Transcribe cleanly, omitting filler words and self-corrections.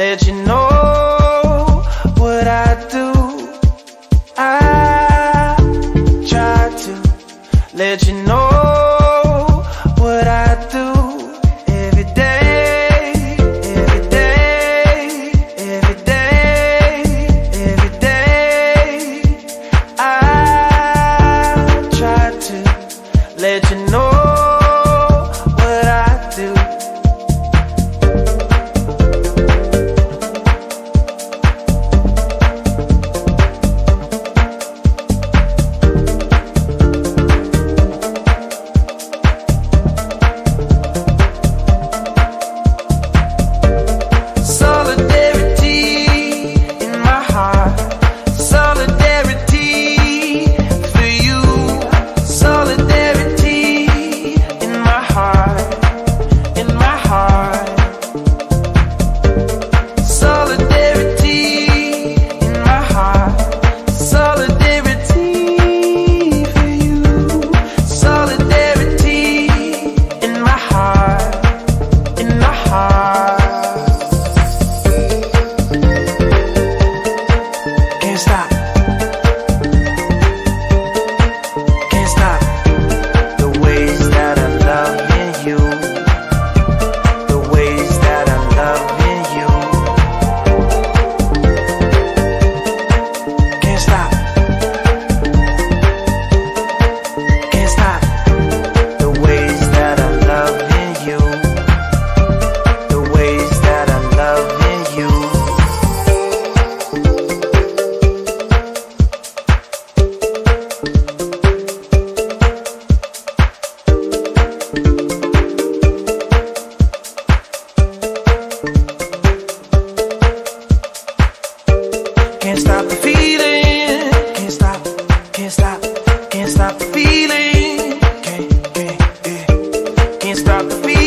let you know what I do. I try to let you know what I do every day, every day, every day, every day. I try to let you know what I do. Can't stop the feeling, can't stop, can't stop, can't stop the feeling, can't stop the feeling.